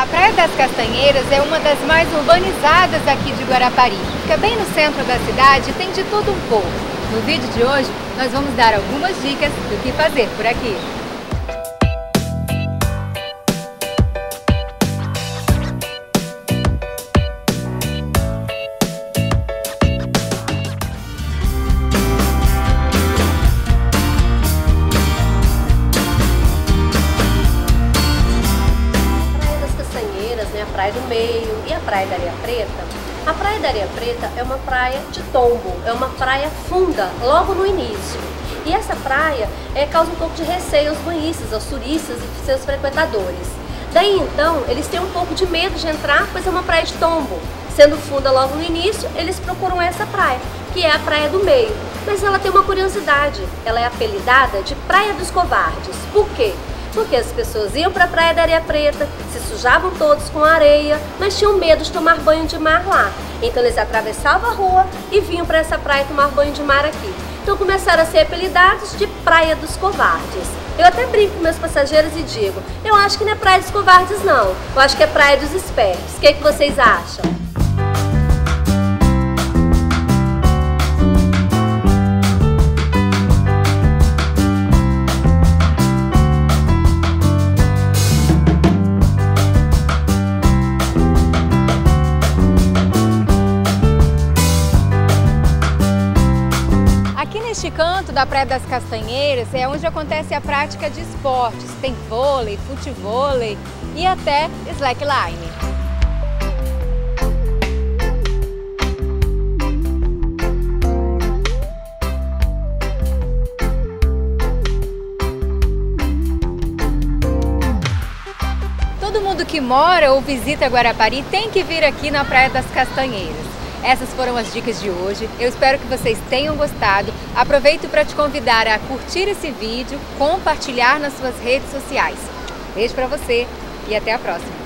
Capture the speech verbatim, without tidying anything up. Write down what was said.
A Praia das Castanheiras é uma das mais urbanizadas aqui de Guarapari. Fica bem no centro da cidade e tem de tudo um pouco. No vídeo de hoje, nós vamos dar algumas dicas do que fazer por aqui. A Praia do Meio e a Praia da Areia Preta. A Praia da Areia Preta é uma praia de tombo, é uma praia funda, logo no início. E essa praia é, causa um pouco de receio aos banhistas, aos turistas e seus frequentadores. Daí então, eles têm um pouco de medo de entrar, pois é uma praia de tombo. Sendo funda logo no início, eles procuram essa praia, que é a Praia do Meio. Mas ela tem uma curiosidade, ela é apelidada de Praia dos Covardes. Por quê? Porque as pessoas iam para a Praia da Areia Preta, se sujavam todos com areia, mas tinham medo de tomar banho de mar lá. Então eles atravessavam a rua e vinham para essa praia tomar banho de mar aqui. Então começaram a ser apelidados de Praia dos Covardes. Eu até brinco com meus passageiros e digo, eu acho que não é Praia dos Covardes não, eu acho que é Praia dos Espertos. O que é que vocês acham? Neste canto da Praia das Castanheiras é onde acontece a prática de esportes. Tem vôlei, futevôlei e até slackline. Todo mundo que mora ou visita Guarapari tem que vir aqui na Praia das Castanheiras. Essas foram as dicas de hoje, eu espero que vocês tenham gostado. Aproveito para te convidar a curtir esse vídeo, compartilhar nas suas redes sociais. Beijo para você e até a próxima!